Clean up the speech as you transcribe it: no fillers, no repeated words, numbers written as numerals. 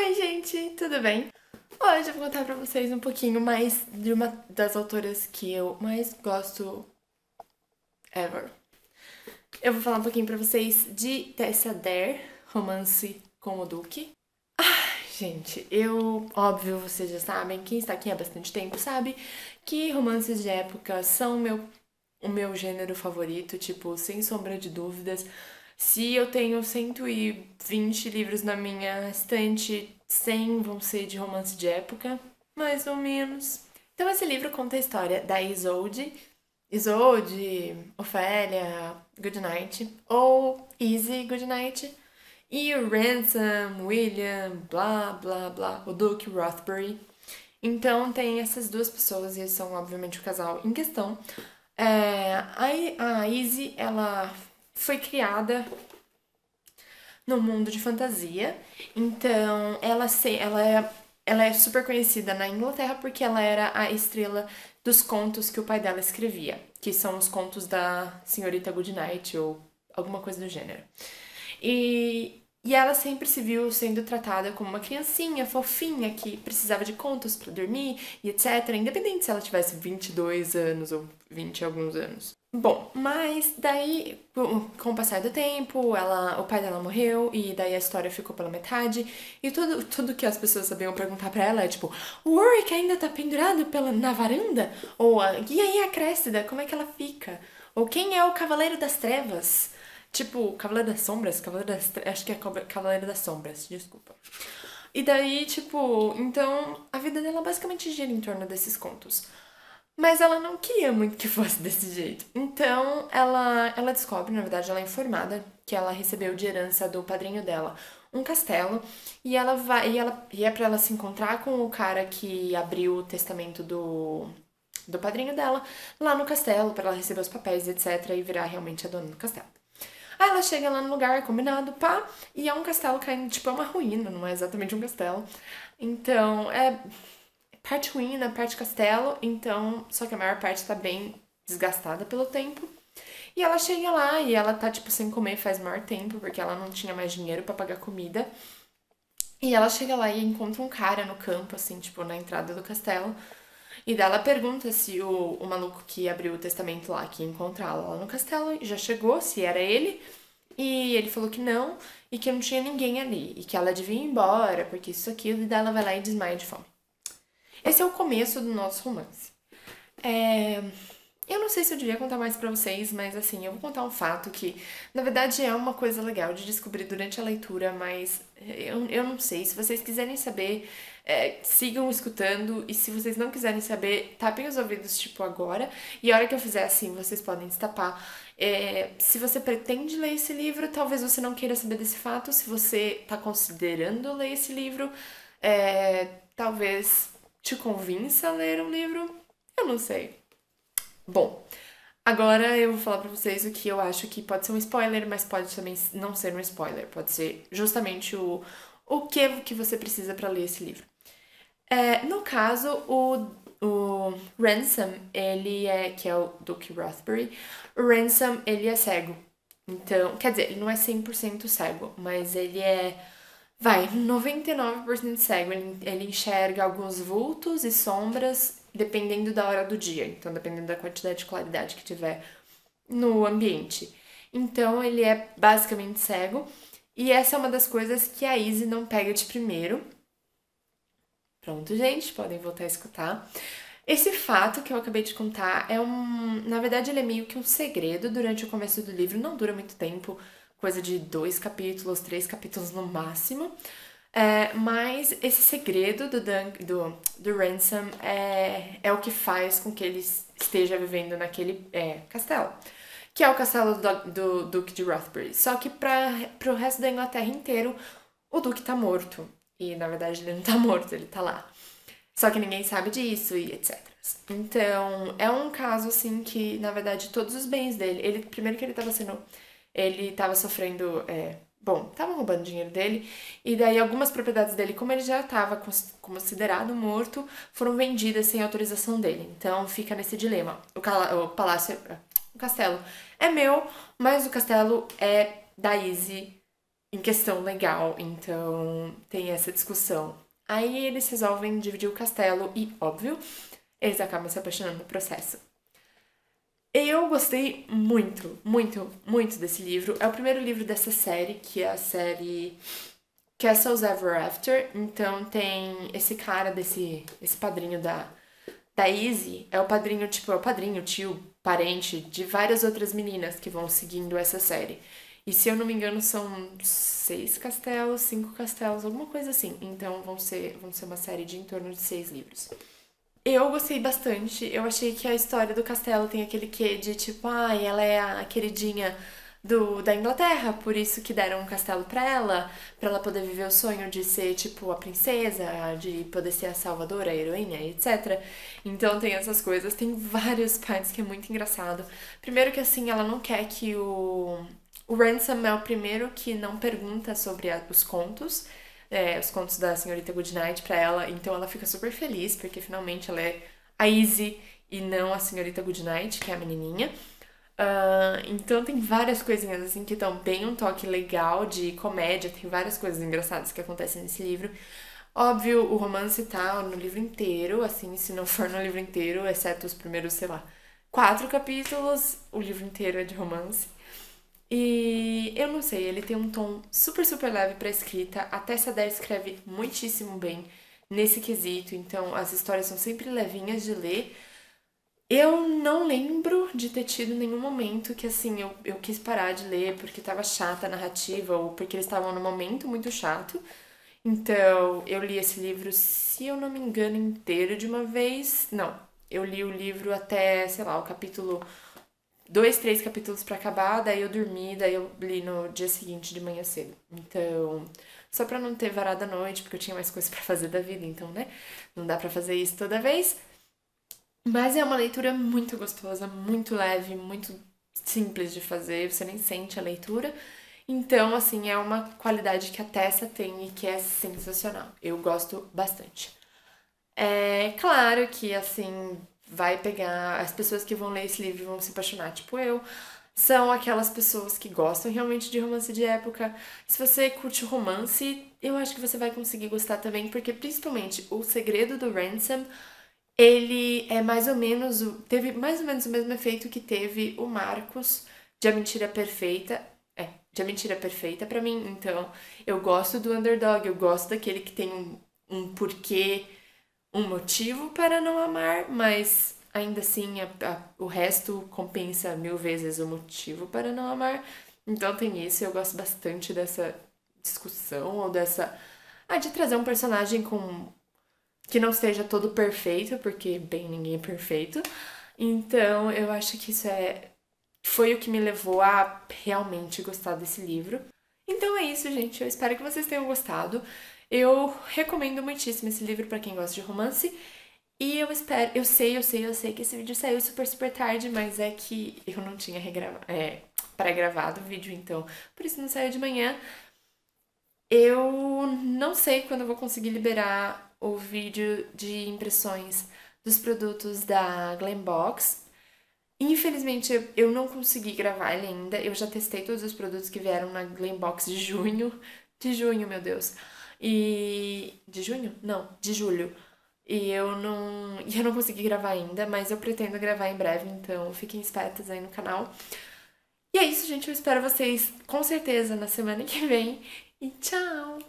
Oi, gente, tudo bem? Hoje eu vou contar pra vocês um pouquinho mais de uma das autoras que eu mais gosto ever. Eu vou falar um pouquinho pra vocês de Tessa Dare, Romance com o Duque. Gente, óbvio, vocês já sabem, quem está aqui há bastante tempo sabe que romances de época são o meu gênero favorito, tipo, sem sombra de dúvidas. Se eu tenho 120 livros na minha estante, 100 vão ser de romance de época, mais ou menos. Então esse livro conta a história da Isolde, Ofélia, Goodnight, ou Easy Goodnight, e o Ransom, William, blá blá blá, o Duke Rothbury. Então tem essas duas pessoas, e eles são obviamente o casal em questão. A Izzy, ela foi criada no mundo de fantasia, então ela é super conhecida na Inglaterra porque ela era a estrela dos contos que o pai dela escrevia, que são os contos da Senhorita Goodnight ou alguma coisa do gênero. E ela sempre se viu sendo tratada como uma criancinha fofinha que precisava de contos pra dormir e etc. Independente se ela tivesse 22 anos ou 20 e alguns anos. Bom, mas daí, com o passar do tempo, o pai dela morreu e daí a história ficou pela metade. E tudo que as pessoas sabiam perguntar pra ela é tipo, o Warwick ainda tá pendurado na varanda? Ou, e aí a Cressida, como é que ela fica? Ou quem é o Cavaleiro das Trevas? Tipo, Cavaleiro das Sombras? Acho que é Cavaleiro das Sombras, desculpa. E daí, tipo, então a vida dela basicamente gira em torno desses contos. Mas ela não queria muito que fosse desse jeito. Então ela descobre, na verdade, ela é informada que ela recebeu de herança do padrinho dela um castelo e ela vai e é para ela se encontrar com o cara que abriu o testamento do padrinho dela lá no castelo para ela receber os papéis, etc, e virar realmente a dona do castelo. Aí ela chega lá no lugar combinado, pá, e é um castelo caindo, tipo, é uma ruína, não é exatamente um castelo. Então, é parte ruína, parte castelo, então, só que a maior parte tá bem desgastada pelo tempo. E ela chega lá e ela tá, tipo, sem comer faz maior tempo, porque ela não tinha mais dinheiro pra pagar comida. E ela chega lá e encontra um cara no campo, assim, tipo, na entrada do castelo. E daí ela pergunta se o maluco que abriu o testamento lá, que ia encontrá-la lá no castelo, já chegou, se era ele. E ele falou que não, e que não tinha ninguém ali. E que ela devia ir embora, porque isso, aquilo. E daí ela vai lá e desmaia de fome. Esse é o começo do nosso romance. É, eu não sei se eu devia contar mais pra vocês, mas assim, eu vou contar um fato que, na verdade, é uma coisa legal de descobrir durante a leitura, mas eu não sei. Se vocês quiserem saber, sigam escutando, e se vocês não quiserem saber, tapem os ouvidos, tipo, agora, e a hora que eu fizer assim, vocês podem destapar. Se você pretende ler esse livro, talvez você não queira saber desse fato. Se você tá considerando ler esse livro, talvez te convença a ler um livro. Eu não sei. Bom, agora eu vou falar pra vocês o que eu acho que pode ser um spoiler, mas pode também não ser um spoiler. Pode ser justamente o que você precisa pra ler esse livro. No caso, o Ransom, que é o Duke Rothbury, o Ransom, ele é cego. Então, quer dizer, ele não é 100% cego, mas ele é, 99% cego. Ele enxerga alguns vultos e sombras dependendo da hora do dia. Então, dependendo da quantidade de claridade que tiver no ambiente. Então, ele é basicamente cego. E essa é uma das coisas que a Izzy não pega de primeiro. Pronto, gente, podem voltar a escutar. Esse fato que eu acabei de contar na verdade, ele é meio que um segredo durante o começo do livro, não dura muito tempo, coisa de 2 capítulos, 3 capítulos no máximo. Mas esse segredo do Ransom é o que faz com que ele esteja vivendo naquele castelo, que é o castelo do Duque de Rothbury. Só que pro resto da Inglaterra inteiro, o Duque tá morto. E na verdade ele não tá morto, ele tá lá. Só que ninguém sabe disso e etc. Então, é um caso assim que, na verdade, todos os bens dele, primeiro que ele tava sofrendo, bom, estavam roubando dinheiro dele, e daí algumas propriedades dele, como ele já estava considerado morto, foram vendidas sem autorização dele. Então, fica nesse dilema. O palácio, o castelo é meu, mas o castelo é da Izzy em questão legal, então tem essa discussão. Aí eles resolvem dividir o castelo e, óbvio, eles acabam se apaixonando no processo. Eu gostei muito, muito, muito desse livro. É o primeiro livro dessa série, que é a série Castles Ever After. Então tem esse cara esse padrinho da Izzy, é o padrinho, tipo, é o padrinho, tio, parente de várias outras meninas que vão seguindo essa série. E se eu não me engano, são 6 castelos, 5 castelos, alguma coisa assim. Então vão ser uma série de em torno de 6 livros. Eu gostei bastante. Eu achei que a história do castelo tem aquele quê de tipo, ai, ela é a queridinha da Inglaterra, por isso que deram um castelo pra ela poder viver o sonho de ser, tipo, a princesa, de poder ser a salvadora, a heroína, etc. Então tem essas coisas, tem vários partes que é muito engraçado. Primeiro que assim, ela não quer que o Ransom é o primeiro que não pergunta sobre os contos, os contos da senhorita Goodnight pra ela, então ela fica super feliz, porque finalmente ela é a Izzy e não a senhorita Goodnight, que é a menininha. Então tem várias coisinhas assim que estão bem um toque legal de comédia, tem várias coisas engraçadas que acontecem nesse livro. Óbvio, o romance tá no livro inteiro, assim, se não for no livro inteiro, exceto os primeiros, sei lá, 4 capítulos, o livro inteiro é de romance. E eu não sei, ele tem um tom super, super leve pra escrita. A Tessa Dare escreve muitíssimo bem nesse quesito, então as histórias são sempre levinhas de ler. Eu não lembro de ter tido nenhum momento que, assim, eu quis parar de ler porque tava chata a narrativa ou porque eles estavam num momento muito chato. Então, eu li esse livro, se eu não me engano, inteiro de uma vez. Não, eu li o livro até, sei lá, o capítulo 2, 3 capítulos pra acabar, daí eu dormi, daí eu li no dia seguinte de manhã cedo. Então, só pra não ter varado a noite, porque eu tinha mais coisas pra fazer da vida, então, né? Não dá pra fazer isso toda vez. Mas é uma leitura muito gostosa, muito leve, muito simples de fazer, você nem sente a leitura. Então, assim, é uma qualidade que a Tessa tem e que é sensacional. Eu gosto bastante. É claro que, assim, vai pegar. As pessoas que vão ler esse livro vão se apaixonar, tipo eu. São aquelas pessoas que gostam realmente de romance de época. Se você curte romance, eu acho que você vai conseguir gostar também, porque principalmente O Segredo do Ransom, ele é mais ou menos. Teve mais ou menos o mesmo efeito que teve o Marcos de A Mentira Perfeita. De A Mentira Perfeita pra mim. Então, eu gosto do underdog, eu gosto daquele que tem um porquê, um motivo para não amar, mas ainda assim o resto compensa 1000 vezes o motivo para não amar. Então tem isso, eu gosto bastante dessa discussão ou dessa. De trazer um personagem com que não esteja todo perfeito, porque, bem, ninguém é perfeito. Então, eu acho que foi o que me levou a realmente gostar desse livro. Então é isso, gente. Eu espero que vocês tenham gostado. Eu recomendo muitíssimo esse livro para quem gosta de romance. E eu espero, eu sei que esse vídeo saiu super, super tarde, mas é que eu não tinha pré-gravado o vídeo, então por isso não saiu de manhã. Eu não sei quando eu vou conseguir liberar o vídeo de impressões dos produtos da Glambox. Infelizmente, eu não consegui gravar ele ainda. Eu já testei todos os produtos que vieram na Glambox de junho. De junho, meu Deus. E. De junho? Não, de julho. E eu não consegui gravar ainda, mas eu pretendo gravar em breve, então fiquem espertos aí no canal. E é isso, gente. Eu espero vocês com certeza na semana que vem. E tchau!